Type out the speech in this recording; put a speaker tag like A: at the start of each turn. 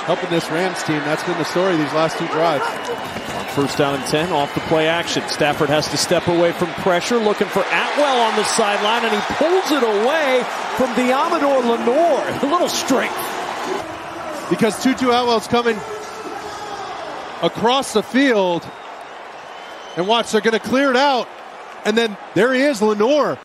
A: helping this Rams team. That's been the story of these last two drives.
B: First down and 10 off the play action. Stafford has to step away from pressure, looking for Atwell on the sideline, and he pulls it away from Diamador Lenore. A little strength.
A: Because Tutu Atwell's coming across the field. And watch, they're going to clear it out. And then there he is, Lenore.